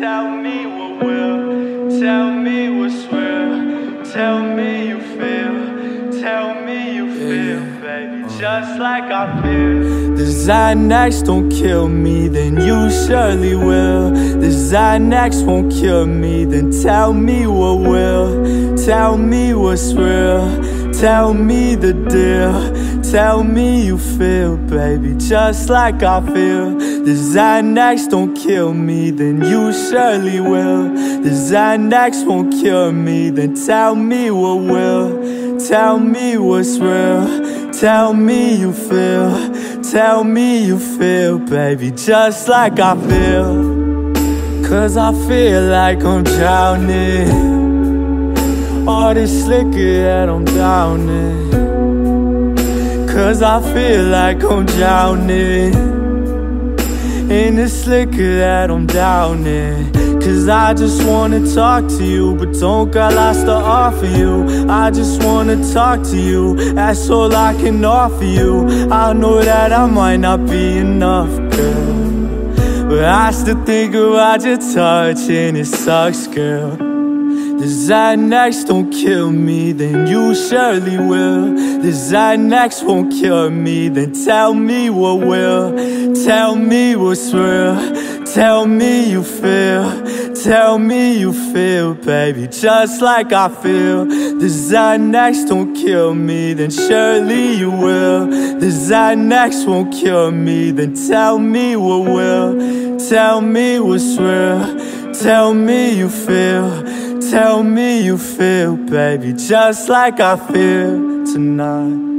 Tell me what will, tell me what's real. Tell me you feel, tell me you feel, baby, just like I feel. The Xanax don't kill me, then you surely will. The Xanax won't kill me, then tell me what will. Tell me what's real, tell me the deal. Tell me you feel, baby, just like I feel. The Xanax don't kill me, then you surely will. The Xanax won't kill me, then tell me what will. Tell me what's real, tell me you feel. Tell me you feel, baby, just like I feel. Cause I feel like I'm drowning. All this liquor that I'm drowning. Cause I feel like I'm drowning in this liquor that I'm drowning. Cause I just wanna talk to you, but don't got lots to offer you. I just wanna talk to you, that's all I can offer you. I know that I might not be enough, girl, but I still think about your touch and it sucks, girl. The Xanax don't kill me, then you surely will. The Xanax won't kill me, then tell me what will. Tell me what's real, tell me you feel. Tell me you feel, baby, just like I feel. The Xanax don't kill me, then surely you will. The Xanax won't kill me, then tell me what will. Tell me what's real, tell me you feel. Tell me you feel, baby, just like I feel tonight.